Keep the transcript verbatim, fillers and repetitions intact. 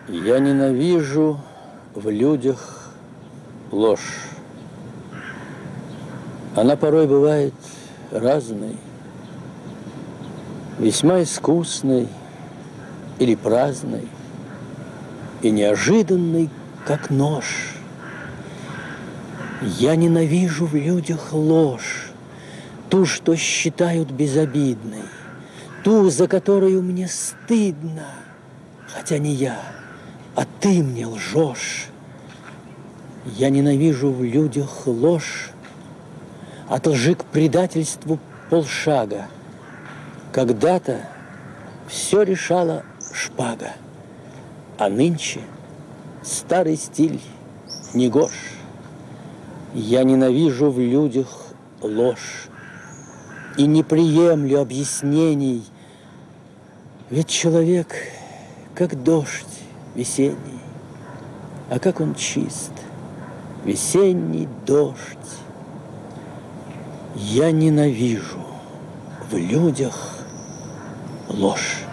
Я ненавижу в людях ложь. Она порой бывает разной, весьма искусной или праздной, и неожиданной, как нож. Я ненавижу в людях ложь, ту, что считают безобидной, ту, за которую мне стыдно, хотя не я, а ты мне лжешь. Я ненавижу в людях ложь, от лжи к предательству полшага. Когда-то все решала шпага, а нынче старый стиль негож. Я ненавижу в людях ложь и не приемлю объяснений, ведь человек как дождь весенний, а как он чист, весенний дождь. Я ненавижу в людях ложь.